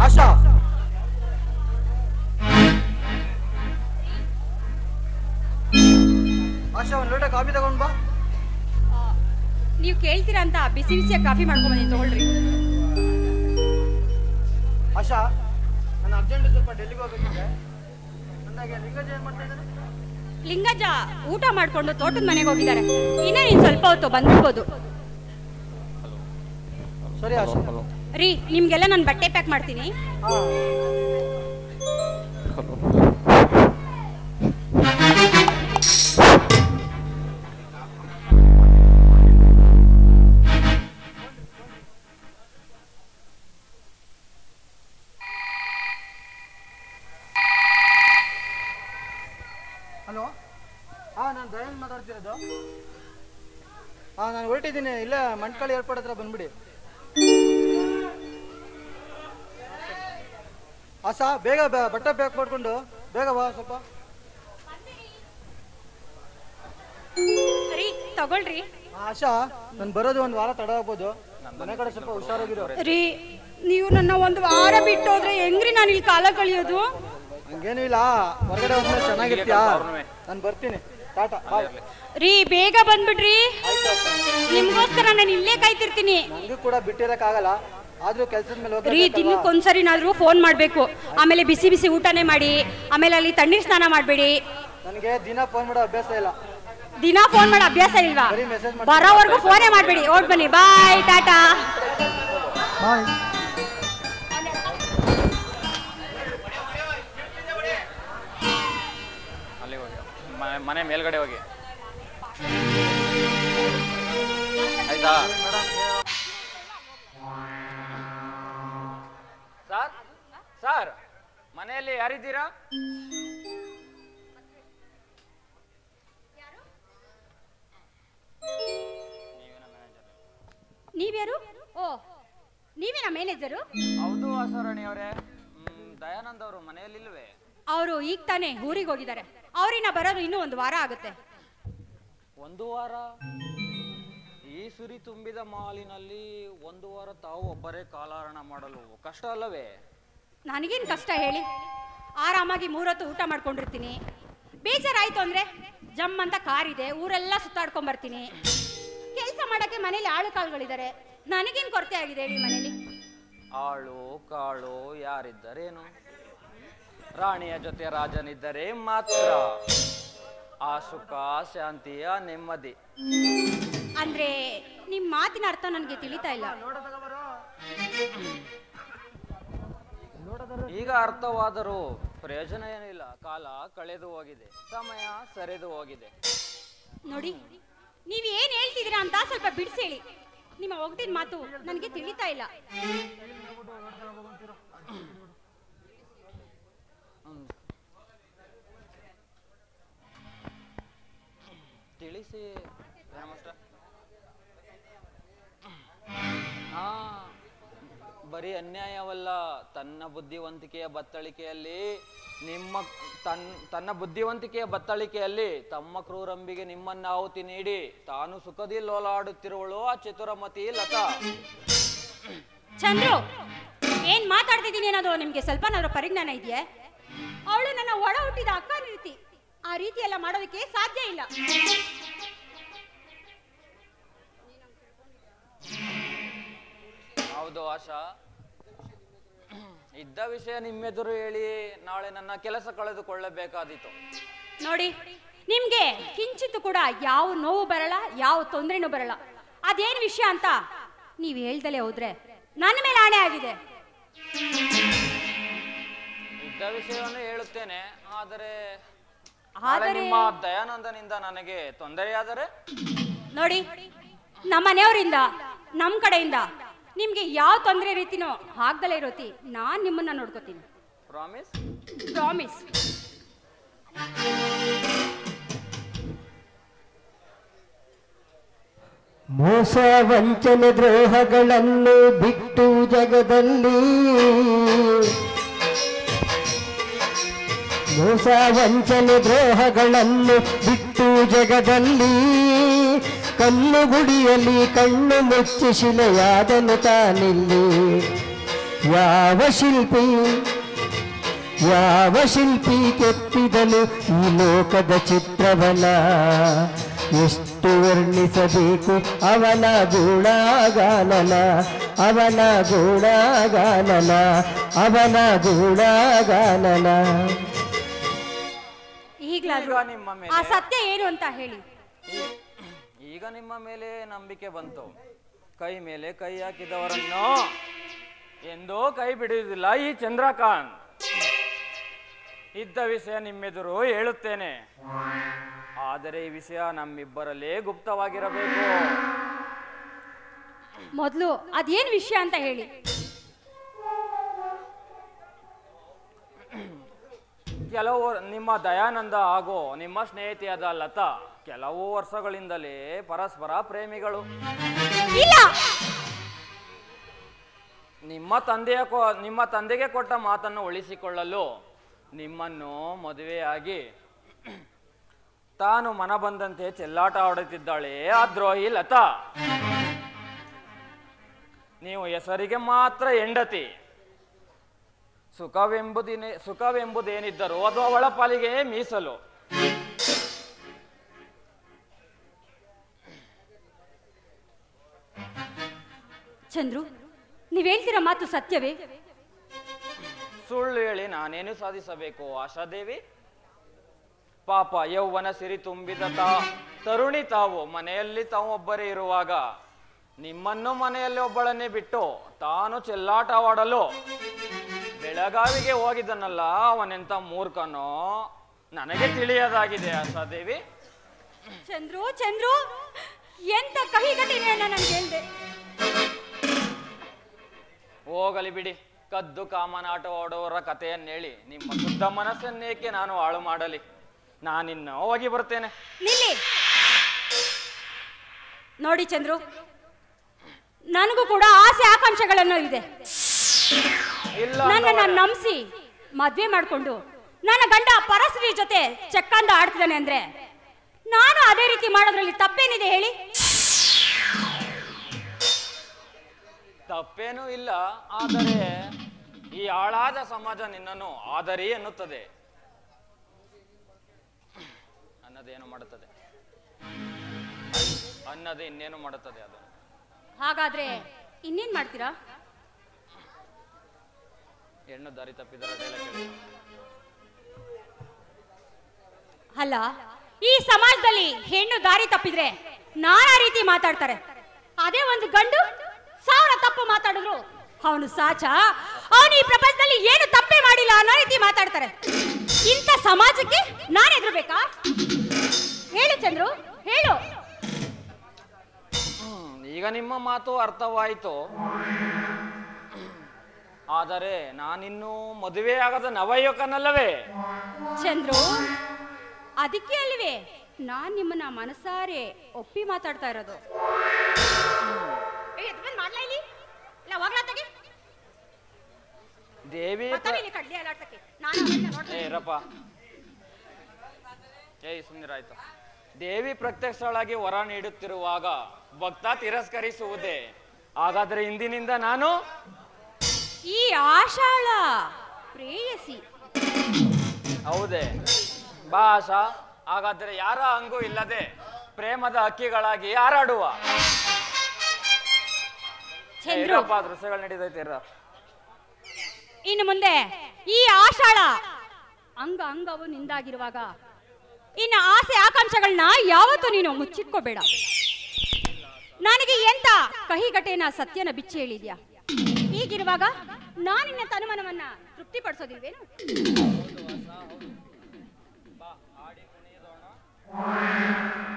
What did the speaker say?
ಆಶಾ ಆಶಾ ಒಂದು ಲೋಟ ಕಾಫಿ ತಗೊಂಡ್ ಬಾ. ನೀವು ಕೇಳ್ತೀರಾ ಅಂತ ಬಿಸಿ ಬಿಸಿಯಾಗಿ ಕಾಫಿ ಮಾಡ್ಕೊಂಬಂದಿನಿ, ತಗೊಳ್ರಿ. ಆಶಾ ನಾನು ಅರ್ಜೆಂಟ್ ಸ್ವಲ್ಪ ಡೆಲ್ಲಿಗೆ ಹೋಗ್ಬೇಕಿದೆ. ಅಂದಾಗೆ ಲಿಂಗಜ ಏನ್ ಮಾಡ್ತಾ ಇದ್ದಾನೆ? ಲಿಂಗಜ್ಜ ಊಟ ಮಾಡ್ಕೊಂಡು ತೋಟದ ಮನೆಗೆ ಹೋಗಿದ್ದಾರೆ. ಇನ್ನ ನೀನ್ ಸ್ವಲ್ಪ ಹೊತ್ತು ಬಂದ್ಬಿಡ್ಬೋದು. ಸರಿ ಆಶಾ. ರೀ, ನಿಮ್ಗೆಲ್ಲ ನಾನು ಬಟ್ಟೆ ಪ್ಯಾಕ್ ಮಾಡ್ತೀನಿ. ಹಲೋ, ನಾನು ದಯಾನಂದ್ ಮಾತಾಡ್ತಿರೋದು. ನಾನು ಹೊರಟಿದ್ದೀನಿ, ಇಲ್ಲ ಮಂಟ್ಕಳಿ ಏರ್ಪೋರ್ಟ್ ಹತ್ರ ಬಂದ್ಬಿಡಿ. ಆಶಾ ಬೇಗ ಬಟ್ಟೆ ಪ್ಯಾಕ್ ಮಾಡ್ಕೊಂಡು ಬೇಗ ಬಾ ಸ್ವಲ್ಪ. ರೀ, ತಗೊಳ್ರಿ. ಆಶಾ ನಾನು ಬರೋದು ಒಂದು ವಾರ ತಡ ಆಗ್ಬೋದು, ಮನೆ ಕಡೆ ಸ್ವಲ್ಪ ಹುಷಾರಾಗಿರೋ. ರೀ, ನೀವು ನನ್ನ ಒಂದು ವಾರ ಬಿಟ್ಟು ಹೋದ್ರೆ ಹೆಂಗ್ರಿ ನಾನು ಇಲ್ಲಿ ಕಾಲ ಕಳಿಯೋದು? ಹಂಗೇನು ಇಲ್ಲ, ಹೊರಗಡೆ ಹೋದ್ಮೇಲೆ ಚೆನ್ನಾಗಿರ್ತೀಯಾ? ನಾನು ಬರ್ತೀನಿ, ಟಾಟಾ ಬಾಯ್. ರೀ, ಬೇಗ ಬಂದ್ಬಿಡ್ರಿ. ನಿಮ್ಗೋಸ್ಕರ ನಾನು ಇಲ್ಲೇ ಕಾಯ್ತಿರ್ತೀನಿ. ನಂಗೂ ಕೂಡ ಬಿಟ್ಟಿರಕ್ಕಾಗಲ್ಲ, ಆದ್ರೂ ಕೆಲಸದ ಮೇಲೆ ಹೋಗಿ. ರೀ, ದಿನಕ್ಕೊಂದ್ಸರಿನಾದ್ರೂ ಫೋನ್ ಮಾಡ್ಬೇಕು. ಆಮೇಲೆ ಬಿಸಿ ಬಿಸಿ ಊಟನೇ ಮಾಡಿ, ಆಮೇಲೆ ಅಲ್ಲಿ ತಣ್ಣೀರ್ ಸ್ನಾನ ಮಾಡಬೇಡಿ. ನನಗೆ ದಿನ ಫೋನ್ ಮಾಡೋ ಅಭ್ಯಾಸ ಇಲ್ಲ. ದಿನ ಫೋನ್ ಮಾಡೋ ಅಭ್ಯಾಸ ಇಲ್ವಾ? ಬರೋವರೆಗೂ ಫೋನೇ ಮಾಡಬೇಡಿ. ಓಡ್ ಬನ್ನಿ, ಬಾಯ್, ಟಾಟಾ ಬಾಯ್. ಮನೆ ಮೇಲ್ಗಡೆ ಹೋಗಿ ಆಯ್ತಾ? ಸರ್ ಸರ್, ಮನೆಯಲ್ಲಿ ಯಾರಿದ್ದೀರಾ? ನೀವ್ಯಾರು? ಓ, ನೀವೇನಾ ಮ್ಯಾನೇಜರು? ಹೌದು ವಾಸರಾಣಿ ಅವರೇ. ದಯಾನಂದ್ ಅವರು ಮನೆಯಲ್ಲಿಲ್ವೇ? ಅವರು ಈಗ ತಾನೇ ಊರಿಗೆ ಹೋಗಿದ್ದಾರೆ. ಅವ್ರಿನ ಬರೋದು ಇನ್ನೂ ಒಂದು ವಾರ ಆಗುತ್ತೆ. ಒಂದು ವಾರ? ಈ ಸುರಿ ತುಂಬಿದ ಮಾಲಿನಲ್ಲಿ ಒಂದು ವಾರ ತಾವು ಒಬ್ಬರೇ ಕಾಲಹರಣ ಮಾಡಲು ಕಷ್ಟ ಅಲ್ಲವೇ? ನನಗೇನು ಕಷ್ಟ ಹೇಳಿ? ಆರಾಮಾಗಿ 3 ಹೊತ್ತು ಊಟ ಮಾಡ್ಕೊಂಡಿರ್ತೀನಿ. ಬೇಜಾರಾಯ್ತು ಅಂದ್ರೆ ಜಮ್ ಅಂತ ಕಾರ್ ಇದೆ, ಊರೆಲ್ಲ ಸುತ್ತಾಡ್ಕೊಂಡ್ ಬರ್ತೀನಿ. ಕೆಲಸ ಮಾಡಕ್ಕೆ ಮನೇಲಿ ಆಳು ಕಾಳುಗಳಿದ್ದಾರೆ. ನನಗೇನು ಕೊರತೆ ಆಗಿದೆ ಹೇಳಿ ಮನೇಲಿ? ಆಳು ಕಾಳು ಯಾರಿದ್ದರೇನು? ರಾಣಿಯ ಜೊತೆ ರಾಜನಿದ್ದರೆ ಮಾತ್ರ ಆ ಸುಖ, ಶಾಂತಿಯ ನೆಮ್ಮದಿ. ಅಂದ್ರೆ ನಿಮ್ ಮಾತಿನ ಅರ್ಥ ನನಗೆ ತಿಳಿತಾ ಇಲ್ಲ. ಈಗ ಅರ್ಥವಾದರೂ ಪ್ರಯೋಜನ ಏನಿಲ್ಲ. ಕಾಲ ಕಳೆದು ಹೋಗಿದೆ, ಸಮಯ ಸರಿದು ಹೋಗಿದೆ. ನೋಡಿ, ನೀವ್ ಏನ್ ಹೇಳ್ತಿದ್ದೀರಾ ಅಂತ ಸ್ವಲ್ಪ ಬಿಡಿಸಿ ಹೇಳಿ. ನಿಮ್ಮ ಒಗ್ದಿನ ಮಾತು ನನಗೆ ತಿಳಿತಾ ಇಲ್ಲ. ತಿಳಿಸಿ. ಬರೀ ಅನ್ಯಾಯವಲ್ಲ, ತನ್ನ ಬುದ್ಧಿವಂತಿಕೆಯ ಬತ್ತಳಿಕೆಯಲ್ಲಿ ತನ್ನ ಬುದ್ಧಿವಂತಿಕೆಯ ಬತ್ತಳಿಕೆಯಲ್ಲಿ ತಮ್ಮ ಕ್ರೂರಂಬಿಗೆ ನಿಮ್ಮನ್ನ ಆಹುತಿ ನೀಡಿ ತಾನು ಸುಖದಿ ಲೋಲಾಡುತ್ತಿರುವಳು ಆ ಚತುರಮತಿ ಲತಾ. ಚಂದ್ರು, ಏನ್ ಮಾತಾಡ್ತಿದ್ದೀನಿ ಅನ್ನೋದು ನಿಮ್ಗೆ ಸ್ವಲ್ಪನಾದ್ರೂ ಪರಿಜ್ಞಾನ ಇದೆಯೇ? ಅವಳು ನನ್ನ ಒಡ ಹುಟ್ಟಿದ ಅಕ್ಕ ರೀತಿ. ಆ ರೀತಿ ಎಲ್ಲ ಮಾಡೋದಕ್ಕೆ ಸಾಧ್ಯ ಇಲ್ಲ. ಹೌದು ಆಶಾ, ಇದ್ದ ವಿಷಯ ನಿಮ್ಮೆದುರು ಹೇಳಿ ನಾಳೆ ನನ್ನ ಕೆಲಸ ಕಳೆದುಕೊಳ್ಳಬೇಕಾದೀತು. ನೋಡಿ, ನಿಮ್ಗೆ ಕಿಂಚಿತ್ತು ಕೂಡ ಯಾವ ನೋವು ಬರಲ್ಲ, ಯಾವ ತೊಂದರೆನೂ ಬರಲ್ಲ. ಅದೇನ್ ವಿಷಯ ಅಂತ ನೀವ್ ಹೇಳ್ದಲೇ ಹೋದ್ರೆ ನನ್ನ ಮೇಲೆ ಆಣೆ ಆಗಿದೆ. ಇದ್ದ ವಿಷಯವನ್ನು ಹೇಳುತ್ತೇನೆ, ಆದರೆ ನಿಮ್ಮ ದಯಾನಂದನಿಂದ ನನಗೆ ತೊಂದರೆಯಾದರೆ? ನೋಡಿ, ನಮ್ಮ ಮನೆಯವರಿಂದ ನಮ್ಮ ಕಡೆಯಿಂದ ನಿಮ್ಗೆ ಯಾವ ತೊಂದರೆ ರೀತಿನೋ ಆಗ್ದಲೇ ಇರೋತಿ ನಾನ್ ನಿಮ್ಮನ್ನ ನೋಡ್ಕೋತೀನಿ. ಪ್ರಾಮಿಸ್? ಪ್ರಾಮಿಸ್. ಮೋಸ ವಂಚನೆ ದ್ರೋಹಗಳನ್ನು ಬಿಟ್ಟು ಜಗದಲ್ಲಿ, ಮೋಸ ವಂಚನೆ ದ್ರೋಹಗಳನ್ನು ಬಿಟ್ಟು ಜಗದಲ್ಲಿ, ಕಣ್ಣು ಗುಡಿಯಲ್ಲಿ ಕಣ್ಣು ಮುಚ್ಚಿ ಶಿಲೆಯಾದನು ತಾನಿಲ್ಲಿ. ಯಾವ ಶಿಲ್ಪಿ ಕೆತ್ತಿದನು ಈ ಲೋಕದ ಚಿತ್ರವನ, ಎಷ್ಟು ವರ್ಣಿಸಬೇಕು ಅವನ ಗುಣಗಾನನ, ಅವನ ಗುಣಗಾನನ, ಅವನ ಗುಣಗಾನನ. ಈಗಲಾದ್ರೂ ನಿಮ್ಮ ಮೇಲೆ ಆ ಸತ್ಯ ಏನು ಅಂತ ಹೇಳಿ. ಈಗ ನಿಮ್ಮ ಮೇಲೆ ನಂಬಿಕೆ ಬಂತು. ಕೈ ಮೇಲೆ ಕೈ ಹಾಕಿದವರನ್ನು ಎಂದೋ ಕೈ ಬಿಡುವುದಿಲ್ಲ ಈ ಚಂದ್ರಕಾಂತ್. ಇದ್ದ ವಿಷಯ ನಿಮ್ಮೆದುರು ಹೇಳುತ್ತೇನೆ, ಆದರೆ ಈ ವಿಷಯ ನಮ್ಮಿಬ್ಬರಲ್ಲೇ ಗುಪ್ತವಾಗಿರಬೇಕು. ಮೊದಲು ಅದೇನ್ ವಿಷಯ ಅಂತ ಹೇಳಿ. ಕೆಲವು ನಿಮ್ಮ ದಯಾನಂದ ಹಾಗೂ ನಿಮ್ಮ ಸ್ನೇಹಿತೆಯಾದ ಲತಾ ಕೆಲವು ವರ್ಷಗಳಿಂದಲೇ ಪರಸ್ಪರ ಪ್ರೇಮಿಗಳು. ಇಲ್ಲ, ನಿಮ್ಮ ತಂದೆಗೆ ಕೊಟ್ಟ ಮಾತನ್ನು ಉಳಿಸಿಕೊಳ್ಳಲು ನಿಮ್ಮನ್ನು ಮದುವೆಯಾಗಿ ತಾನು ಮನ ಬಂದಂತೆ ಚೆಲ್ಲಾಟ ಆಡುತ್ತಿದ್ದಾಳೆ ಆ ದ್ರೋಹಿ ಲತಾ. ನೀವು ಹೆಸರಿಗೆ ಮಾತ್ರ ಹೆಂಡತಿ. ಸುಖವೆಂಬುದೇನಿದ್ದರೂ ಅದು ಅವಳ ಪಾಲಿಗೆ ಮೀಸಲು. ಚಂದ್ರು, ನೀವ್ ಹೇಳ್ತಿರೋ ಮಾತು ಸತ್ಯವೇ? ಸುಳ್ಳು ಹೇಳಿ ನಾನೇನು ಸಾಧಿಸಬೇಕು ಆಶಾದೇವಿ? ಪಾಪ ಯೌವನ ಸಿರಿ ತುಂಬಿದ ತರುಣಿ ತಾವು ಮನೆಯಲ್ಲಿ ತಾವೊಬ್ಬರೇ ಇರುವಾಗ ನಿಮ್ಮನ್ನು ಮನೆಯಲ್ಲಿ ಒಬ್ಬಳನ್ನೇ ಬಿಟ್ಟು ತಾನು ಚೆಲ್ಲಾಟವಾಡಲು ಬೆಳಗಾವಿಗೆ ಹೋಗಿದ್ದನಲ್ಲ, ಅವನೆಂತ ಮೂರ್ಖನೋ ನನಗೆ ತಿಳಿಯದಾಗಿದೆ ಆಶಾದೇವಿ. ಚಂದ್ರು, ಚಂದ್ರು, ಎಂತ ಕಹಿ ಘಟನೆಯನ್ನ ನನ್ಗೆ ಹೇಳ್ದೆ. ಹೋಗಲಿ ಬಿಡಿ, ಕದ್ದು ಕಾಮನಾಟ ಆಡುವವರ ಕಥೆಯನ್ನೇಳಿ ನಿಮ್ಮ ಶುದ್ಧ ಮನಸ್ಸನ್ನೇಕೆ ನಾನು ಹಾಳು ಮಾಡಲಿ. ನಾನಿನ್ನು ಹೋಗಿ ಬರ್ತೇನೆ. ನಿಲ್ಲಿ ನೋಡಿ ಚಂದ್ರು, ನನಗೂ ಕೂಡ ಆಸೆ ಆಕಾಂಕ್ಷೆಗಳನ್ನು ಇದೆ. ಇಲ್ಲ, ನನ್ನನ್ನು ನಂಬಿಸಿ ಮದ್ವೆ ಮಾಡ್ಕೊಂಡು ನನ್ನ ಗಂಡ ಪರಸ್ತ್ರೀ ಜೊತೆ ಚಕ್ಕಂದ ಆಡ್ತಿದ್ದಾನೆ ಅಂದ್ರೆ ನಾನು ಅದೇ ರೀತಿ ಮಾಡೋದ್ರಲ್ಲಿ ತಪ್ಪೇನಿದೆ ಹೇಳಿ? ತಪ್ಪೇನೂ ಇಲ್ಲ, ಆದರೆ ಈ ಹಾಳಾದ ಸಮಾಜ ನಿನ್ನನ್ನು ಆದರಿ ಎನ್ನುತ್ತದೆ. ಅನ್ನದೇನು ಮಾಡುತ್ತದೆ, ಅನ್ನದೇ ಇನ್ನೇನು ಮಾಡುತ್ತದೆ ಅದು. ಹಾಗಾದ್ರೆ ಇನ್ನೇನ್ ಮಾಡ್ತೀರಾ? ಹೆಣ್ಣು ದಾರಿ ತಪ್ಪಿದರ ಕೇಳಿ. ಅಲ್ಲ, ಈ ಸಮಾಜದಲ್ಲಿ ಹೆಣ್ಣು ದಾರಿ ತಪ್ಪಿದ್ರೆ ನಾನಾ ರೀತಿ ಮಾತಾಡ್ತಾರೆ. ಅದೇ ಒಂದು ಗಂಡು 1000 ತಪ್ಪು ಮಾತಾಡಿದ್ರು ಅವನು ಸಾಚ, ಅವನು ಈ ಪ್ರಪಂಚದಲ್ಲಿ ಏನು ತಪ್ಪೇ ಮಾಡಿಲ್ಲ ಅನ್ನೋ ರೀತಿ ಮಾತಾಡ್ತಾರೆ. ಇಂಥ ಸಮಾಜಕ್ಕೆ ನಾನು ಎದುರ್ಬೇಕಾ? ಹೇಳು ಚಂದ್ರು, ಹೇಳು. ಈಗ ನಿಮ್ಮ ಮಾತು ಅರ್ಥವಾಯಿತು, ಆದರೆ ನಾನಿನ್ನು ಮದುವೆಯಾಗದ ನವಯುವಕನಲ್ಲವೇ? ಚಂದ್ರು, ಅದಕ್ಕೆ ಅಲ್ವೇ ನಾನ್ ನಿಮ್ಮನ್ನ ಮನಸಾರೆ ಒಪ್ಪಿ ಮಾತಾಡ್ತಾ ಇರೋದು. ದೇವಿ ಸುಂದರಾಯ್ತು. ದೇವಿ ಪ್ರತ್ಯಕ್ಷಳಾಗಿ ವರ ನೀಡುತ್ತಿರುವಾಗ ಭಕ್ತ ತಿರಸ್ಕರಿಸುವುದೇ? ಹಾಗಾದ್ರೆ ಇಂದಿನಿಂದ ನಾನು ಈ ಆಶಾಳ ಪ್ರೇಯಸಿ. ಹೌದೇ? ಬಾ ಆಶಾ, ಹಾಗಾದ್ರೆ ಯಾರ ಹಂಗೂ ಇಲ್ಲದೆ ಪ್ರೇಮದ ಹಕ್ಕಿಗಳಾಗಿ ಹಾರಾಡುವ. ದೃಶ್ಯಗಳು ನಡೀತೈತಿರ. ಇನ್ನು ಮುಂದೆ ಈ ಆಷಾಢ ಅಂಗವು ನಿಂದಾಗಿರುವಾಗ ಇನ್ನು ಆಸೆ ಆಕಾಂಕ್ಷೆಗಳನ್ನ ಯಾವತ್ತೂ ನೀನು ಮುಚ್ಚಿಟ್ಕೋಬೇಡ. ನನಗೆ ಎಂತ ಕಹಿ ಘಟೆನ ಸತ್ಯನ ಬಿಚ್ಚಿ ಹೇಳಿದ್ಯಾ? ಹೀಗಿರುವಾಗ ನಾನಿನ್ನ ತನುಮನವನ್ನ ತೃಪ್ತಿಪಡಿಸೋದಿಲ್ವೇನು?